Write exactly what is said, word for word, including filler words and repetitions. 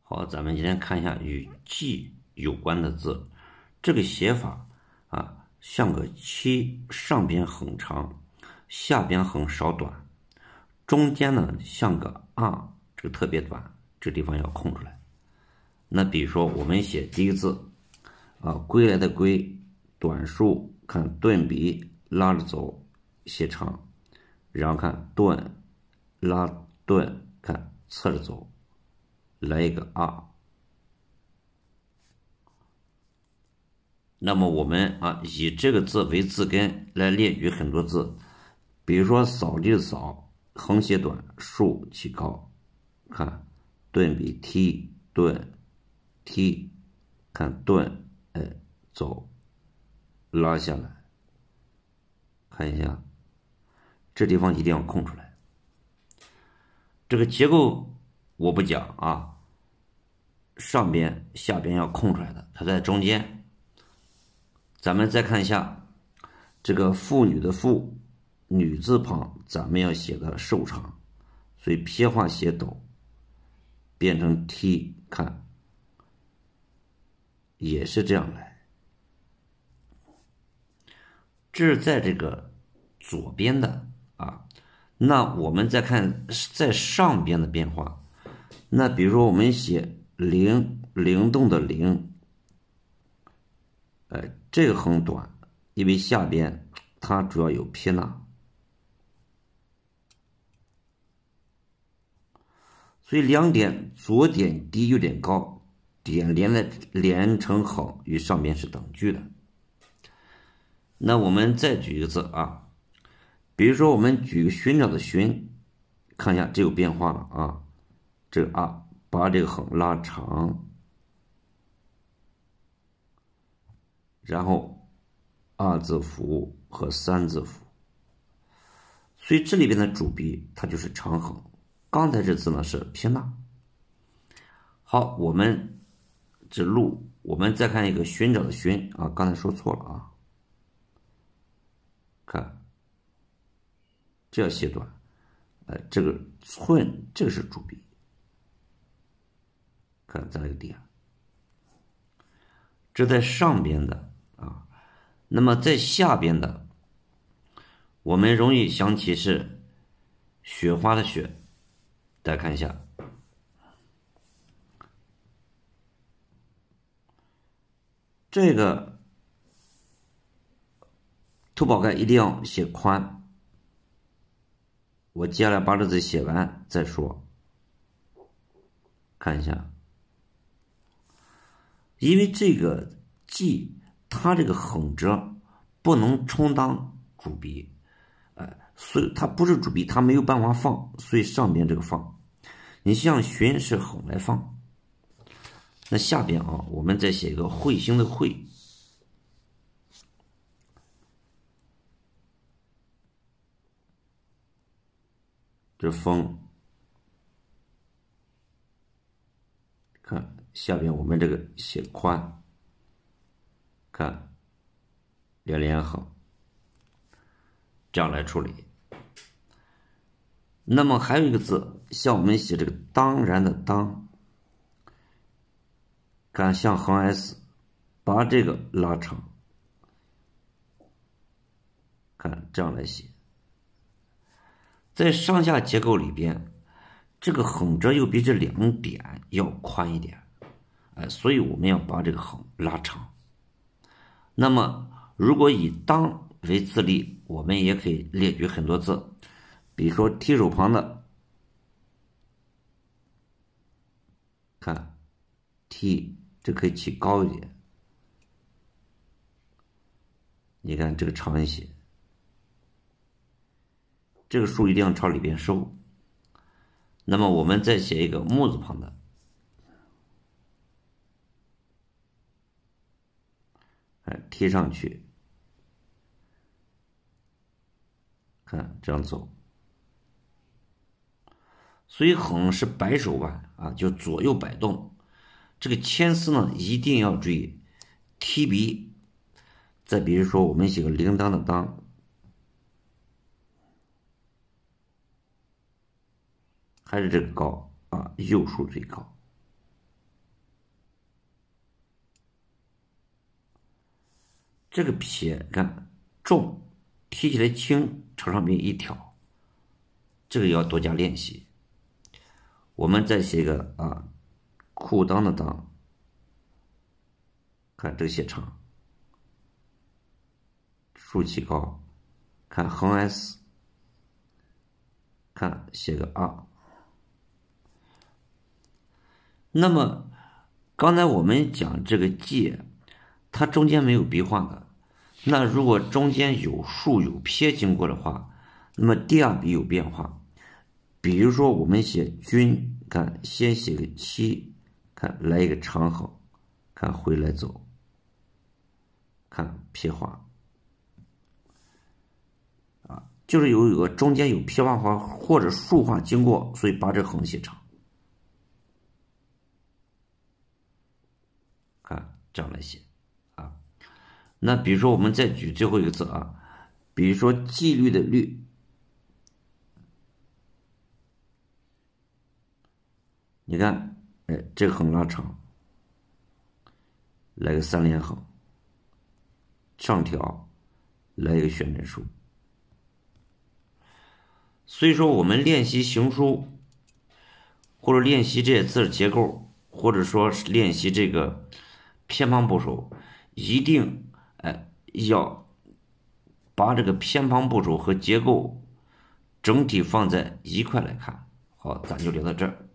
好，咱们今天看一下与记有关的字，这个写法啊，像个七，上边很长，下边很少短，中间呢像个啊，这个特别短，这地方要空出来。那比如说我们写第一个字啊，归来的归，短竖看顿笔拉着走，写长，然后看顿拉顿，看侧着走，来一个啊。那么我们啊以这个字为字根来列举很多字，比如说扫地的扫，横写短，竖起高，看顿笔踢顿踢，看顿哎走拉下来，看一下这地方一定要空出来。这个结构我不讲啊，上边下边要空出来的，它在中间。咱们再看一下这个妇女的妇，女字旁咱们要写的瘦长，所以撇画写斗，变成 T， 看也是这样来。这是在这个左边的啊，那我们再看在上边的变化。那比如说我们写灵，灵动的灵，哎，这个很短，因为下边它主要有撇捺，所以两点左点低有点高，点连的连成横，与上边是等距的。那我们再举一个字啊，比如说我们举个寻找的寻，看一下这有变化了啊，这个啊把这个横拉长，然后二字符和三字符，所以这里边的主笔它就是长横，刚才这字呢是撇捺。好，我们这路，我们再看一个寻找的寻啊，刚才说错了啊，看这要写短，呃，这个寸这个是主笔，看再来个点，这在上边的啊，那么在下边的，我们容易想起是雪花的雪，大家看一下，这个涂宝盖一定要写宽，我接下来把这字写完再说。看一下，因为这个记它这个横折不能充当主笔，呃，所以它不是主笔，它没有办法放，所以上边这个放。你像寻是横来放，那下边啊，我们再写一个彗星的彗，这风，看下边我们这个写宽，看连连横，这样来处理。那么还有一个字，像我们写这个当然的当，看像横 S， 把这个拉长，看这样来写。在上下结构里边，这个横折又比这两点要宽一点，哎，所以我们要把这个横拉长。那么如果以当为字例，我们也可以列举很多字，比如说提手旁的，看提，这可以起高一点，你看这个长一些，这个竖一定要朝里边收。那么我们再写一个木字旁的，哎，贴上去，看这样走。所以横是摆手腕啊，就左右摆动。这个牵丝呢，一定要注意提笔。再比如说，我们写个铃铛的当，还是这个高啊，右竖最高。 这个撇看重，提起来轻，朝上面一挑，这个要多加练习。我们再写个啊，裤裆的裆，看这个写长，竖起高，看横 S， 看写个 R。那么刚才我们讲这个介，它中间没有笔画的，那如果中间有竖有撇经过的话，那么第二笔有变化。比如说我们写君，看先写个七，看来一个长横，看回来走，看撇画啊，就是有一个中间有撇画或者竖画经过，所以把这横写长。看这样来写啊。那比如说我们再举最后一个字啊，比如说纪律的律，你看，哎，这个横拉长，来个三连横，上挑，来一个旋转竖。所以说我们练习行书，或者练习这些字结构，或者说是练习这个偏旁部首，一定哎要把这个偏旁部首和结构整体放在一块来看。好，咱就聊到这儿。